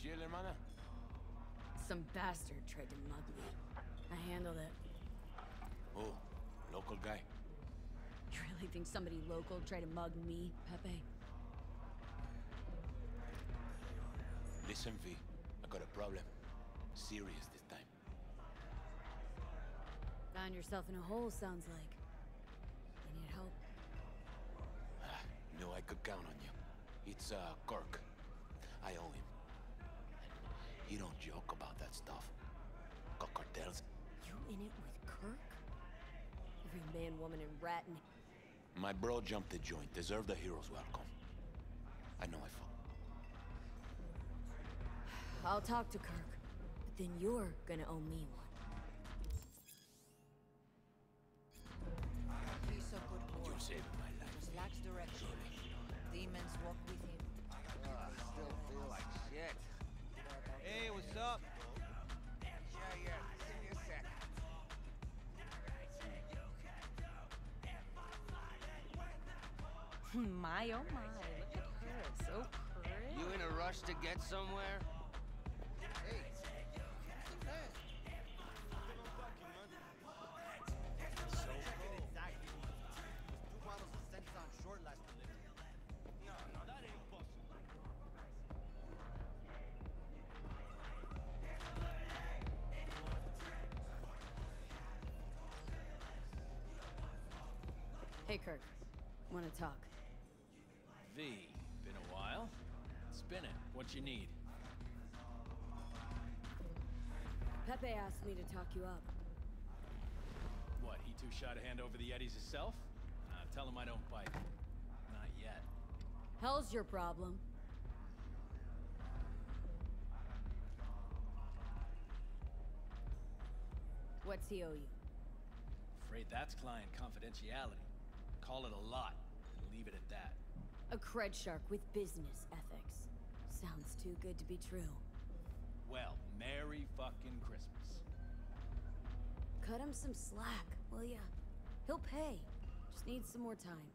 chill, hermana? Some bastard tried to mug me. I handled it. Oh, local guy. You really think somebody local tried to mug me, Pepe? Listen, V. I got a problem. Serious this time. Found yourself in a hole, sounds like. You need help? Knew I could count on you. It's, Kirk. I owe him. He don't joke about that stuff. Got cartels. You in it with Kirk? Every man, woman, and rat and... My bro jumped the joint. Deserved a hero's welcome. I know I fucked. I'll talk to Kirk, but then you're gonna owe me one. He's a good boy. You're saving my life. Just lacks direction. Demons walk with him. Still feel like shit. Hey, what's up? Yeah. Give me a sec. My, oh my, look at her, so pretty. You in a rush to get somewhere? Hey, So cool. Exactly. 2 bottles of Sense on short last delivery. No, that ain't possible. Hey, Kirk. Wanna talk? V, been a while? Spin it. What you need? Pepe asked me to talk you up. What, he too shy to hand over the Eddies himself? Tell him I don't bite. Not yet. Hell's your problem. What's he owe you? Afraid that's client confidentiality. Call it a lot, and leave it at that. A cred shark with business ethics. Sounds too good to be true. Well, Merry fucking Christmas. Cut him some slack, will ya? He'll pay. Just needs some more time.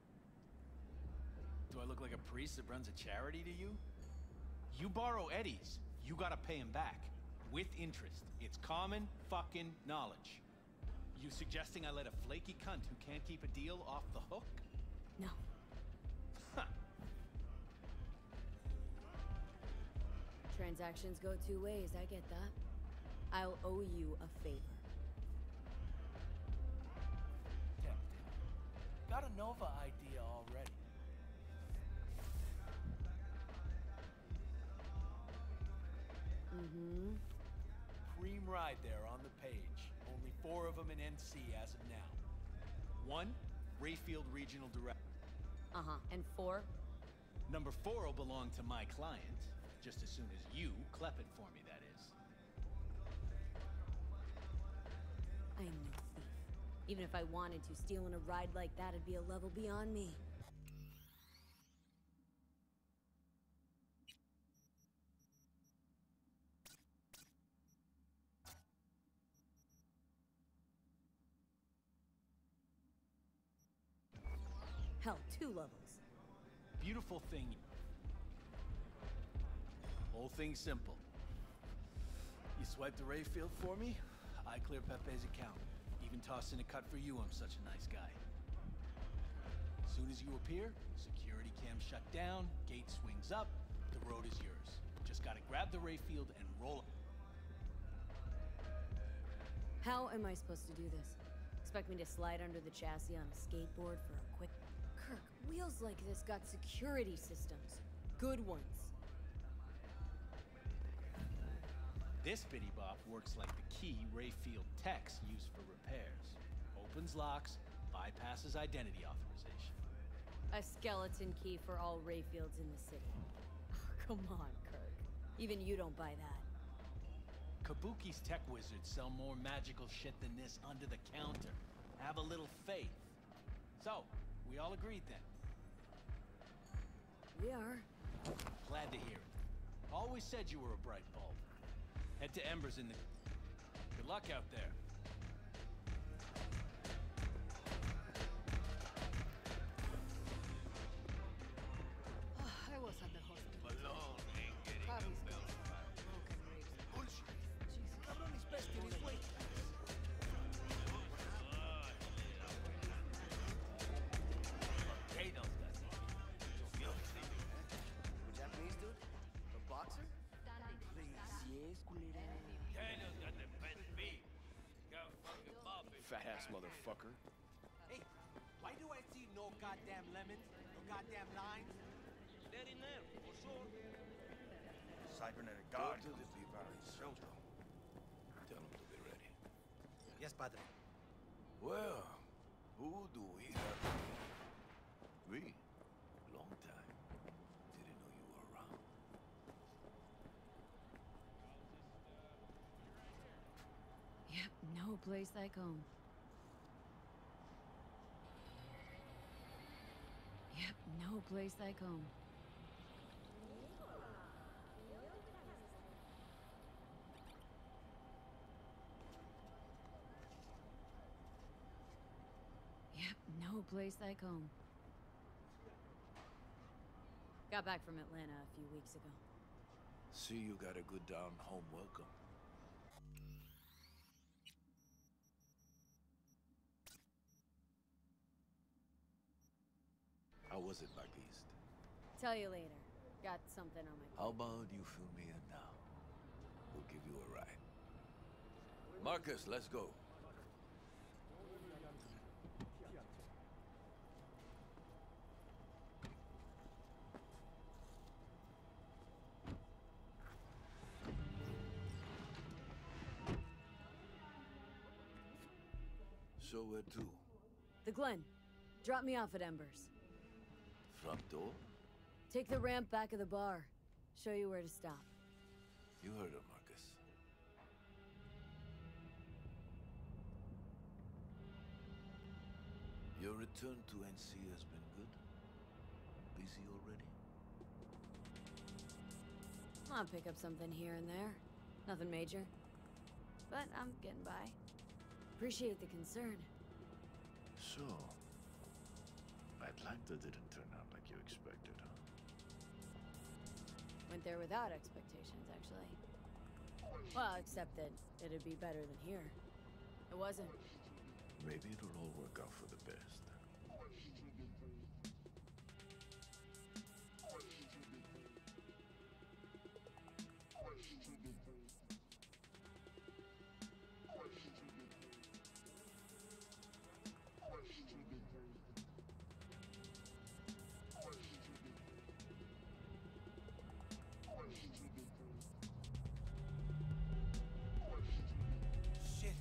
Do I look like a priest that runs a charity to you? You borrow Eddies, you gotta pay him back. With interest. It's common fucking knowledge. You suggesting I let a flaky cunt who can't keep a deal off the hook? No. Huh. Transactions go 2 ways, I get that. I'll owe you a favor. Tempting. Got a Nova idea already. Mm-hmm. Cream ride there on the page. Only 4 of them in NC as of now. 1, Rayfield Regional Director. Uh-huh. And 4? Number 4 will belong to my client. Just as soon as you clep it for me, that is. I am no thief. Even if I wanted to, stealing a ride like that'd be a level beyond me. Hell, 2 levels. Beautiful thing. Whole thing simple. You swipe the Rayfield for me, I clear Pepe's account. Even toss in a cut for you, I'm such a nice guy. As soon as you appear, security cam shut down, gate swings up, the road is yours. Just gotta grab the Rayfield and roll up. How am I supposed to do this? Expect me to slide under the chassis on a skateboard for a quick... Kirk, wheels like this got security systems. Good ones. This bitty bop works like the key Rayfield techs use for repairs. Opens locks, bypasses identity authorization. A skeleton key for all Rayfields in the city. Oh, come on, Kirk. Even you don't buy that. Kabuki's tech wizards sell more magical shit than this under the counter. Have a little faith. So, we all agreed then? We are. Glad to hear it. Always said you were a bright bulb. Head to Embers in the... Good luck out there. I was at the hospital. Malone ain't getting Harvey's the belt. case. ass motherfucker. Hey, why do I see no goddamn lemons? No goddamn limes? They're in there, for sure. Cybernetic Go guard. to the people in Soto. Tell them to be ready. Yes, padre. Well, who do we have here? We? Long time. Didn't know you were around. Yep, no place like home. Yep, no place like home. Yep, no place like home. Got back from Atlanta a few weeks ago. See, you got a good down-home welcome. How was it back east? Tell you later. Got something on my How about you fill me in now? We'll give you a ride. Marcus, let's go. So where to? The Glen. Drop me off at Embers. Front door? Take the ramp back of the bar. Show you where to stop. You heard her, Marcus. Your return to NC has been good? Busy already? I'll pick up something here and there. Nothing major. But I'm getting by. Appreciate the concern. So, Atlanta didn't turn out like you expected, huh? Went there without expectations, actually. Well, except that it'd be better than here. It wasn't. Maybe it'll all work out for the best. Shit.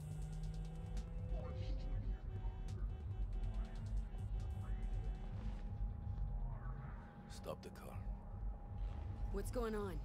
Stop the car. What's going on?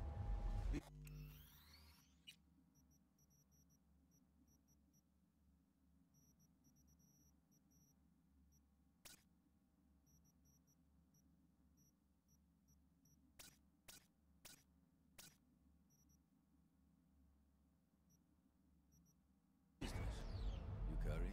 Business. You carry?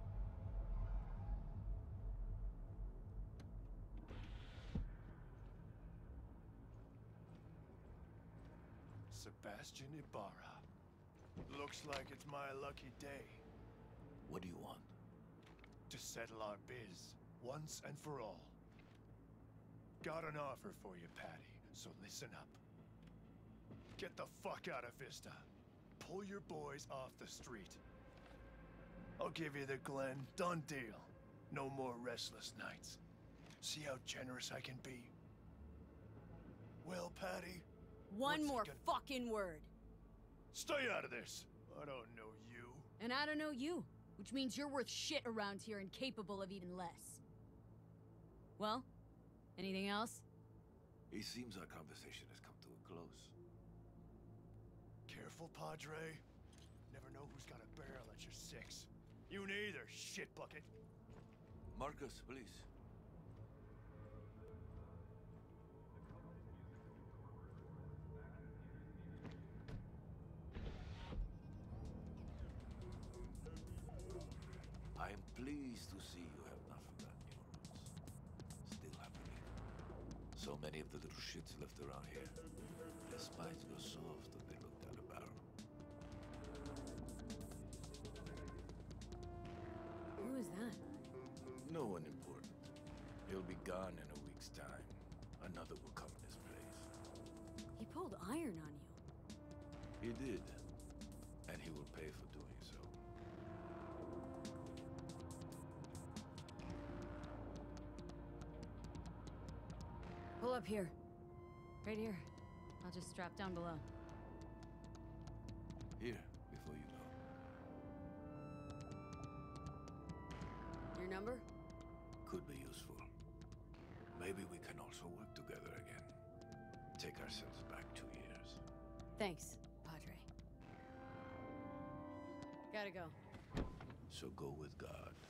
Sebastian Ibarra. Looks like it's my lucky day What do you want? to settle our biz once and for all. Got an offer for you, Patty, so listen up. Get the fuck out of Vista. Pull your boys off the street. I'll give you the Glen. Done deal. No more restless nights. See how generous I can be? Well, Patty, One what's it more gonna- fucking word. stay out of this. I don't know you. And I don't know you, which means you're worth shit around here and capable of even less. Well, anything else? It seems our conversation has come to a close. Careful, Padre. Never know who's got a barrel at your six. You neither, shit bucket. Marcus, please. I am pleased to see you have not forgotten your roots. Still happening. So many of the little shits left around here. Their spines go soft when they look down a barrel. Who is that? No one important. He'll be gone in a week's time. Another will come in his place. He pulled iron on you. He did. And he will pay for doing so. Pull up here. Right here. I'll just strap down below. Here, before you go. Your number? Could be useful. Maybe we can also work together again. Take ourselves back 2 years. Thanks, Padre. Gotta go. So go with God.